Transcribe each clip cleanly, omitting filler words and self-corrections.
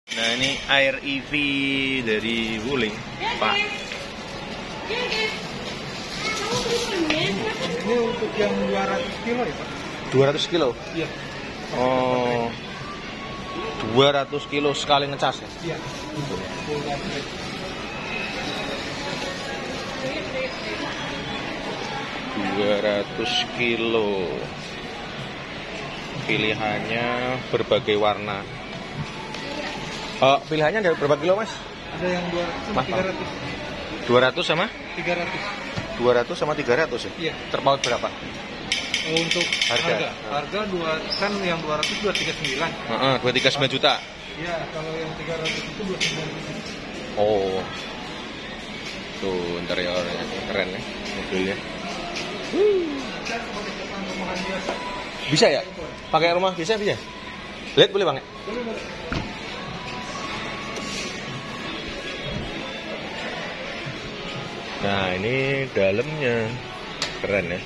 Nah ini air EV dari Wuling, Pak. Ini untuk yang 200 kilo ya Pak? 200 kilo? Iya. Oh, 200 kilo sekali ngecas ya? Iya. Full baterai. 200 kilo. Pilihannya berbagai warna. Pilihannya ada berapa kilo mas? Ada yang 200 sama 300. 200 sama? 300. 200 sama 300 ya? Iya. Terpaut berapa? Untuk harga 2 kan yang 200 239. 239 juta. Iya, kalau yang 300 itu 29. Oh. Tuh interiornya keren ya mobilnya. Bisa ya? Pakai rumah bisa? Lihat boleh bang ya? Boleh. Nah ini dalamnya keren ya.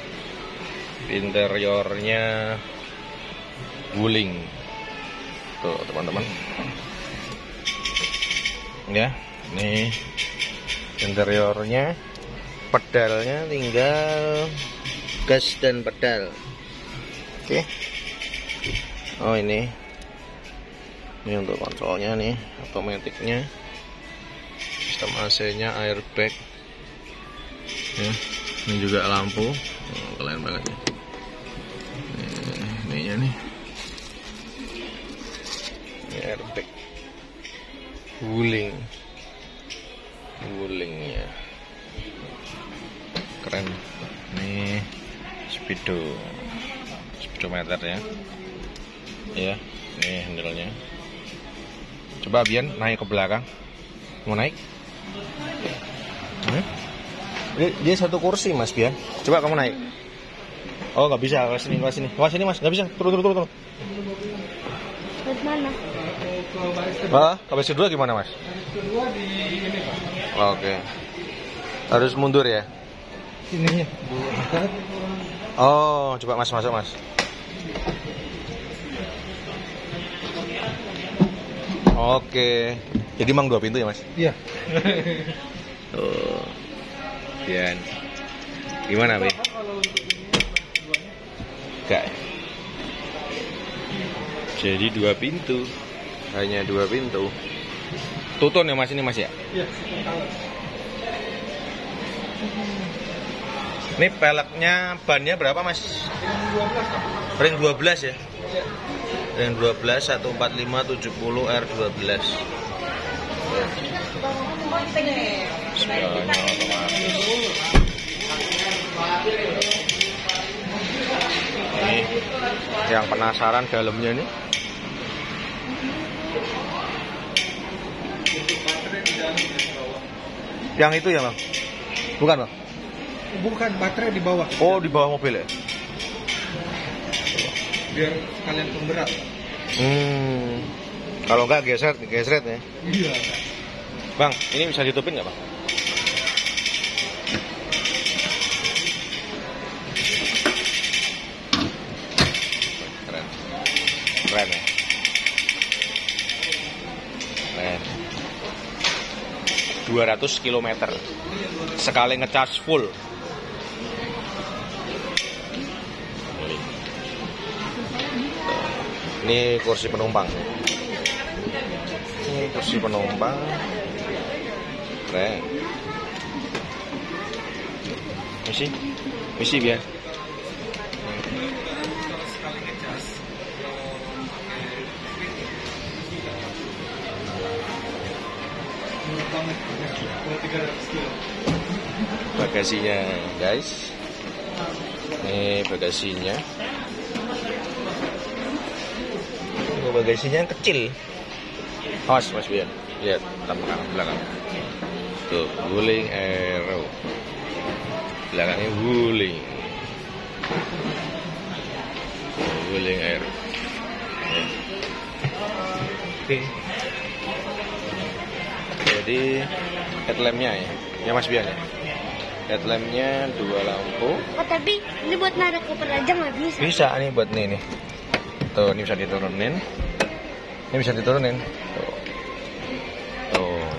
Interiornya Wuling. Tuh teman-teman. Ya, ini interiornya. Pedalnya tinggal gas dan pedal. Oke. Oh ini untuk kontrolnya nih, otomatiknya. Sistem AC-nya airbag. Ya, ini juga lampu. Keren banget ya. Ininya nih. Ini airbag. Wulingnya. Keren. Ini speedometer ya. Ya, ini handle-nya. Coba Bian naik ke belakang. Mau naik? Dia satu kursi Mas Bian. Coba kamu naik. Oh nggak bisa, ke sini Mas, nggak bisa. Turun. Ke mana? Ke baris kedua gimana Mas? Baris kedua di ini Pak. Oke. Harus mundur ya? Sininya. Oh, coba Mas masuk Mas. Oke. Jadi emang 2 pintu ya Mas? Iya. Tuh. Bian. Gimana Be? Enggak. Jadi 2 pintu. Hanya 2 pintu. Tutun ya Mas ini Mas ya? Iya. Ini peleknya bannya berapa Mas? Ring 12 Pak. Ring 12 ya? Iya. Ring 12 145 70 R12. Spionnya otomatis. Ini yang penasaran dalamnya nih. Yang itu ya Bang? Bukan Bang? Bukan, baterai di bawah. Oh di bawah mobil ya? Biar kalian pemberat. Kalau enggak gesret ya? Iya. Bang, ini bisa ditutupin nggak Bang? Keren ya? Keren. 200 km sekali ngecas full. Ini kursi penumpang. Ini kursi penumpang. Keren. Misi biar. Bagasinya guys. Ini bagasinya. Bagasinya yang kecil. Mas Bian, lihat tamparan belakang. Tuh, Wuling Aero. Belakangnya Wuling Aero. Oke. Jadi headlampnya ya Mas Bian ya. Headlampnya 2 lampu. Oh tapi ini buat narik koper aja nggak bisa? Bisa nih buat nih. Tuh, ini bisa diturunin. Ini bisa diturunin. Tuh.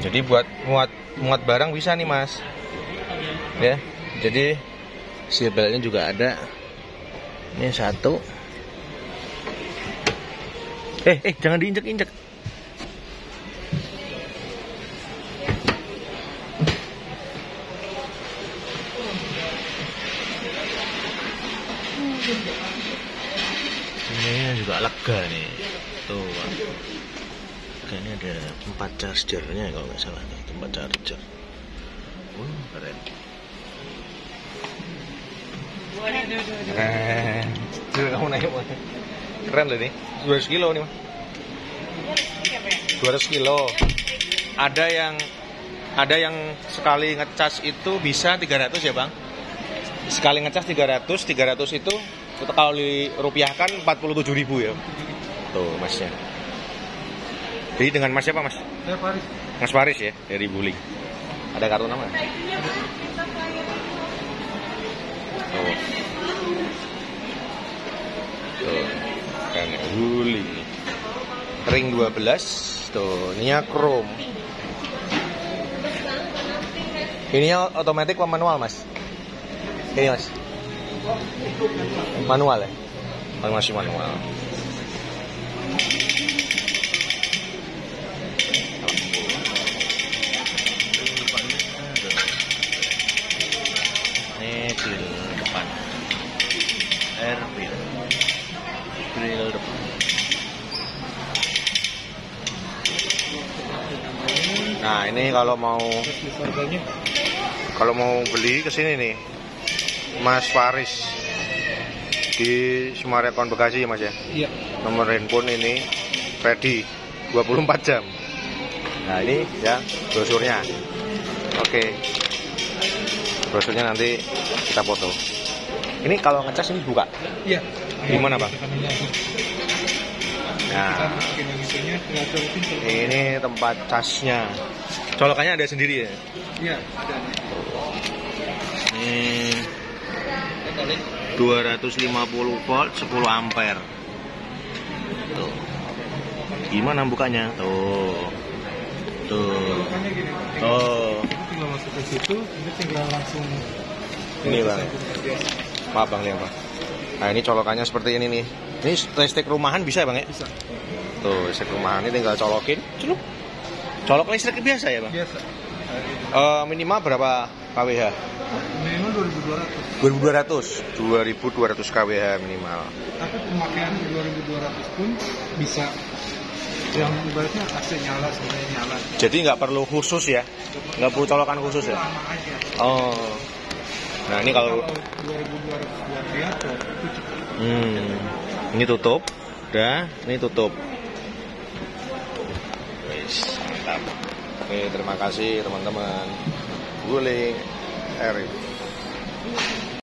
Jadi buat muat barang bisa nih mas. Ya, jadi seal beltnya juga ada. Ini satu. Jangan diinjek-injek. Ini juga lega nih. Tuh. Kayaknya ada tempat chargernya kalau nggak salah nih, tempat charger. Keren. Keren. Kamu naik mana? Keren loh nih. 200 kilo nih, Mas. 200 kilo. Ada yang sekali ngecas itu bisa 300 ya, Bang? Sekali ngecas 300 itu kalau dirupiahkan 47.000 ya. Tuh, Masnya. Jadi dengan Mas siapa, Mas? Saya Faris. Mas Faris ya, dari Buling. Ada kartu nama? Tuh. Kan Buling. Ring 12. Tuh, ininya chrome. Ininya otomatis apa manual, Mas? Ini, Mas. Manual ya? Masih manual. Ini grill depan. Air grill depan. Nah, ini kalau mau beli ke sini nih, Mas Faris di Sumarekon Bekasi ya, Mas ya. Iya. Nomor handphone ini ready 24 jam. Nah, ini ya brosurnya. Oke. Brosurnya nanti kita foto. Ini kalau ngecas ini buka. Iya. Gimana, Bang? Nah, ini tempat casnya. Colokannya ada sendiri ya? Iya, ada. Ini 250 volt 10 ampere. Tuh. Gimana bukanya? Tuh. Oh. Tinggal masuk ke situ, ini tinggal langsung. Ini, Bang. Maaf, Bang, lihat, Bang. Nah, ini colokannya seperti ini nih. Ini listrik rumahan bisa ya, Bang ya? Bisa. Tuh, listrik rumahan ini tinggal colokin, celup. Colok listrik biasa ya, Bang? Biasa. Minimal berapa kWh? Minimal 2200. 2200 kWh minimal. Tapi pemakaian 2200 pun bisa. Yang ibaratnya AC nyala, semuanya nyala. Jadi nggak perlu khusus ya? Nggak perlu colokan khusus ya? Lama aja. Oh. Nah, ini kalau 2200 radiator itu cukup. Ini tutup. Udah, ini tutup. Wis, mantap. Oke, terima kasih teman-teman. Buling Arif.